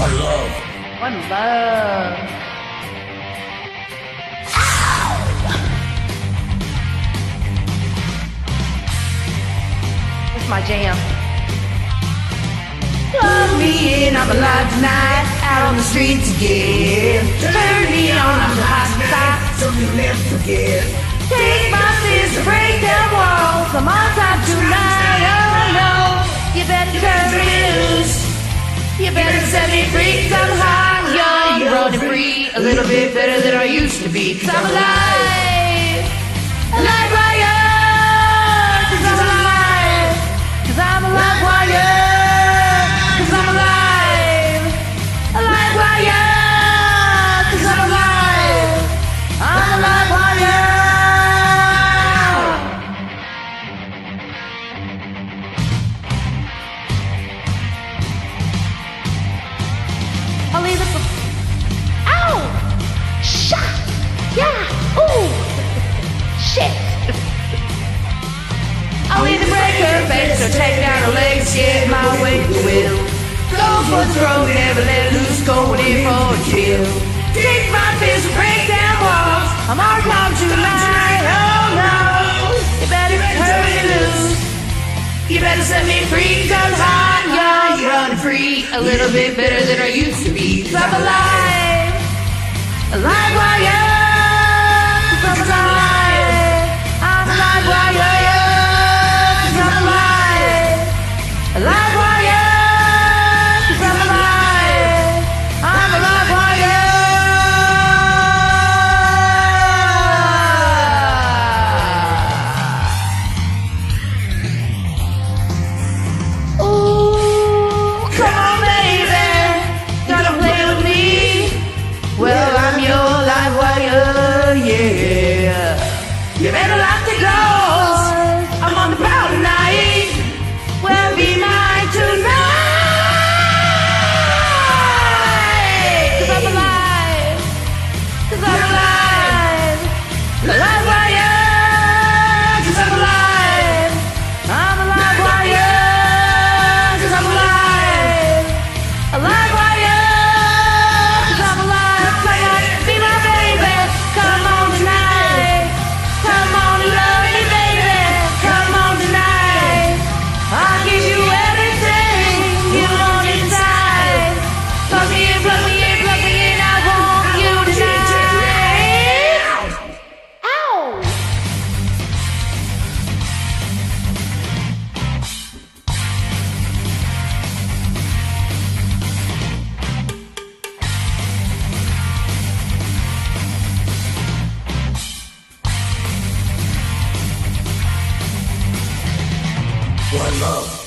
One love. One love. It's my jam. Plug me in, I'm alive tonight. Out on the streets again. Turn me on, I'm the hot side. Something you'll never forget. Take my fist to break down walls. I'm on top tonight, oh no. You better turn me loose. You better set me free, 'cause I'm hot, young, running free. A little bit better than I used to be, 'cause I'm alive. Alive wire, 'cause I'm alive. 'Cause I'm alive wire, 'cause I'm alive. Alive wire, 'cause I'm alive. I'm alive wire. I'll leave it for... Ow! Shot! Yeah! Ooh! Shit! I'll leave the breaker face or take down her legs, get my way to the will. Go for the throat, never let loose, going in for a kill. Take my fist and break down walls. I'm on top tonight, oh no! You better turn me loose. You better set me free, 'cause I'm hot, young, running free. A little bit better than I used to be, 'cause I'm alive. Alive wire, 'cause I'm alive. I'm alive wire, 'cause I'm alive. Alive wire, 'cause I'm alive. I'm alive wire. Ooh, come on, baby, gotta play with me. Well, I'm your live wire, yeah. You better lock the doors. I'm on the prowl tonight. Well, be mine tonight. 'Cause I'm alive. 'Cause I'm alive. Alive wire. 'Cause I'm alive. I'm alive wire. 'Cause I'm alive. Alive wire. 'Cause I'm alive. Come on, be my baby. Come on tonight. Come on and love me, baby. Come on tonight. I'll give you everything you want inside. Plug me in, plug me in, plug me in. I want you tonight. Ow! One love.